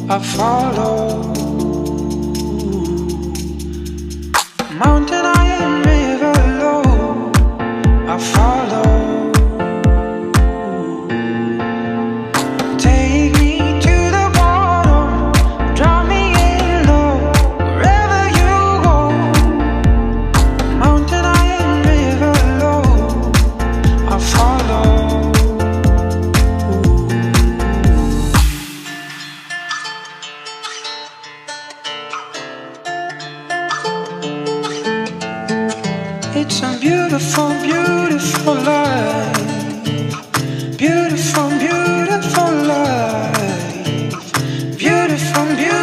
I follow. Mountain high and river low, I follow. Take me to the bottom, drop me in low, wherever you go. Mountain high and river low, I follow. It's a beautiful, beautiful life. Beautiful, beautiful life. Beautiful, beautiful.